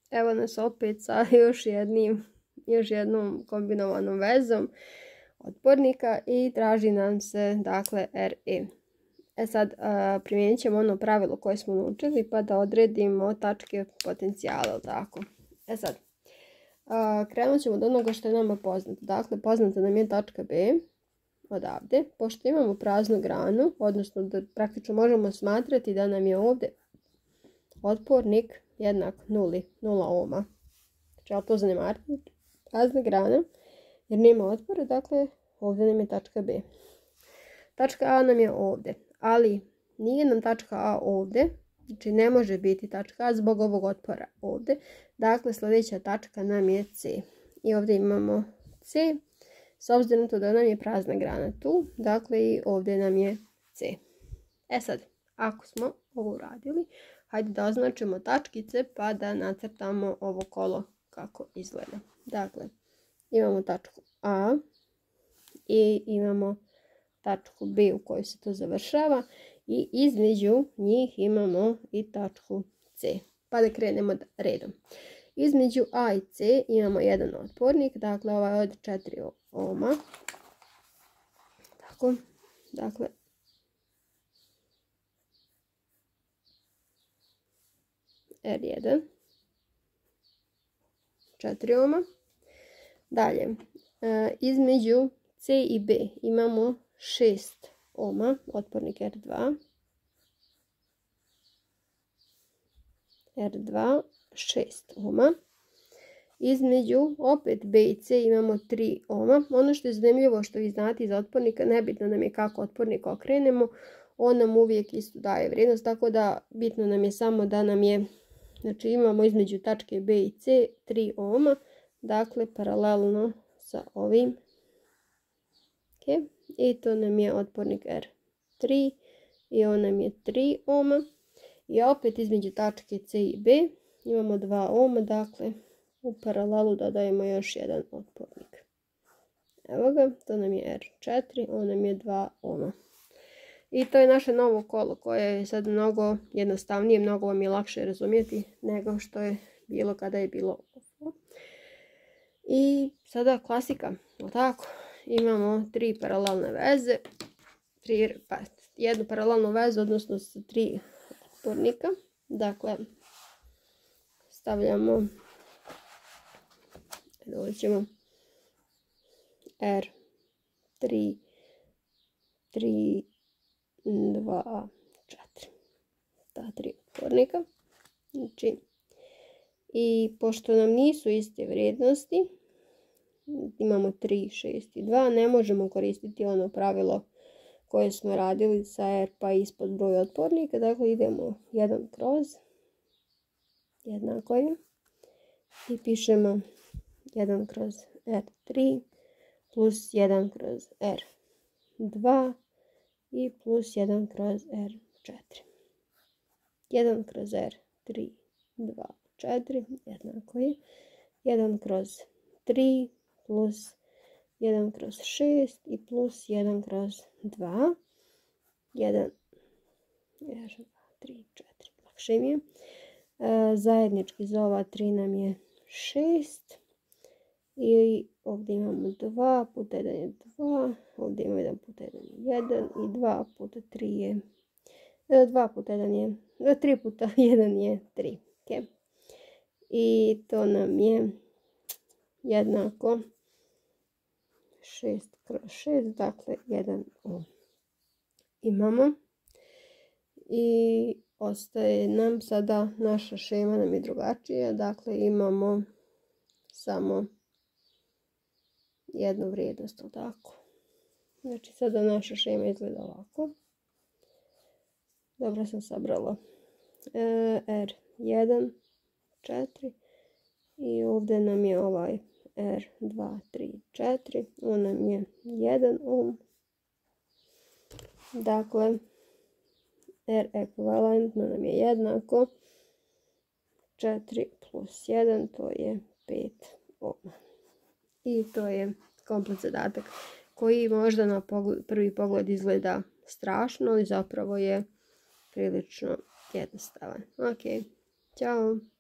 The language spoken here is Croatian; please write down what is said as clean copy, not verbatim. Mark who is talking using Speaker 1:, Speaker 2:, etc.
Speaker 1: Evo nas opet sa još jednom kombinovanom vezom otpornika i traži nam se dakle RE. Sad primijenit ćemo ono pravilo koje smo naučili pa da odredimo tačke potencijala, tako. Sad, krenut ćemo od onoga što je nama poznato. Dakle, poznata nam je tačka B odavde. Pošto imamo praznu granu, odnosno da praktično možemo smatrati da nam je ovdje otpornik jednak 0 ohma. Znači, ali to zanemariti, prazna grana, jer nema otpora, dakle, ovdje nam je tačka B. Tačka A nam je ovdje, ali nije nam tačka A ovdje, znači ne može biti tačka A zbog ovog otpora ovdje. Dakle, sljedeća tačka nam je C. I ovdje imamo C, s obzirom na to da nam je prazna grana tu, dakle i ovdje nam je C. Sad, ako smo ovo uradili, hajde da označimo tačkice pa da nacrtamo ovo kolo kako izgleda. Dakle, imamo tačku A i imamo tačku B u kojoj se to završava i između njih imamo i tačku C. Pa da krenemo redom. Između A i C imamo jedan otpornik, dakle ovaj od 4 ohma. Tako, dakle, R1, 4 ohma. Dalje, između C i B imamo 6 ohma, otpornik R2. R2, 6 ohma. Između opet B i C imamo 3 ohma. Ono što je zanimljivo što vi znate iz otpornika, nebitno nam je kako otpornik okrenemo, on nam uvijek isto daje vrijednost, tako da bitno nam je samo da nam je, znači imamo između tačke B i C 3 ohma, dakle paralelno sa ovim. Okay. I to nam je otpornik R3 i on nam je 3 ohma. I opet između tačke C i B imamo 2 ohma, dakle u paralelu dodajemo još jedan otpornik. Evo ga, to nam je R4, on nam je 2 ohma. I to je naše novo kolo koje je sad mnogo jednostavnije, mnogo vam je lakše razumjeti nego što je bilo kada je bilo ovo. I sada klasika, tako, imamo 3 paralelne veze, jednu paralelnu vezu, odnosno sa 3 otpornika. Dakle, stavljamo, ovdje ćemo R3, 3, 2, 4. Ta 3 otpornika. Znači, i pošto nam nisu iste vrijednosti, imamo 3, 6 i 2, ne možemo koristiti ono pravilo koje smo radili sa R pa ispod broja otpornika. Dakle, idemo 1 kroz, jednako je, i pišemo 1 kroz R3 plus 1 kroz R2 i plus 1 kroz R4. 1 kroz R3, 2, 4, jednako je 1 kroz 3 plus 1 kroz 6 i plus 1 kroz 2. 1, 2, 3, 4, lakše mi je. Zajednički za ova 3 nam je 6. I ovdje imamo 2 puta 1 je 2. Ovdje imamo 1 puta 1 je 1. I 2 puta 3 je 2 puta 1 je 3 puta 1 je 3. Okay. I to nam je jednako 6 kroz 6, dakle 1 ohm. Imamo. I ostaje nam sada, naša šema nam je drugačija, dakle imamo samo jednu vrijednost, tako. Znači sada naša šema izgleda ovako. Dobro sam sabrala. R1, 4 i ovdje nam je ovaj R2, 3, 4, on nam je 1 ohm. Dakle, R ekvivalentno nam je jednako 4 plus 1, to je 5 ohma. I to je komplet zadatak koji možda na prvi pogled izgleda strašno, ali zapravo je prilično jednostavan. Ok, ćao!